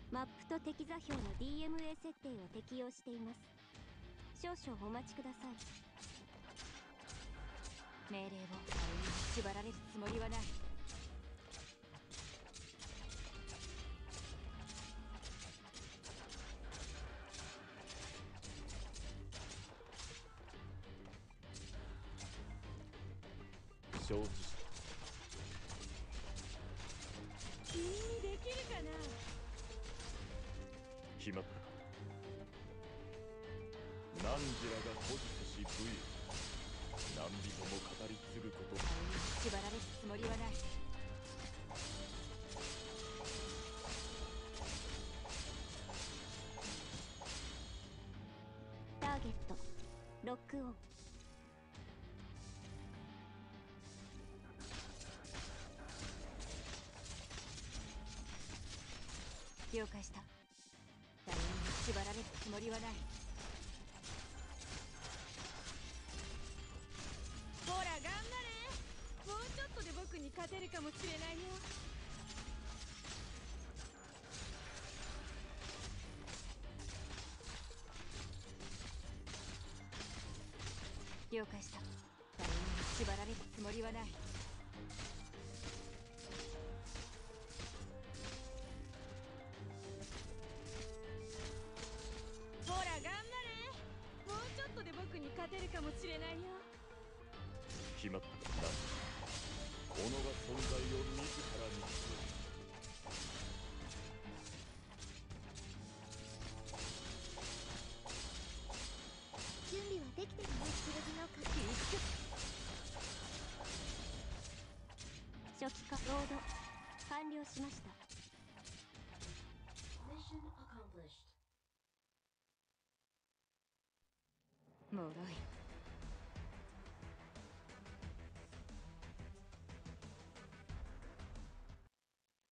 マップと敵座標の DMA 設定を適用しています。少々お待ちください。 命令を縛られるつもりはない。 承知した。 君にできるかな。 決まったか。汝らが保持せし武勇、何人も語り継ぐこと。 縛られるつもりはない。 ターゲットロックオン。 了解した。誰にも縛られるつもりはない。ほら頑張れ。もうちょっとで僕に勝てるかもしれないよ。了解した。誰にも縛られるつもりはない。ほら頑張れ。もうちょっとで僕に勝てるかもしれないよ。 決まったか。己が存在を自らにする。 準備はできてるね。剣の鍵。初期化ロード完了しました。 もろい。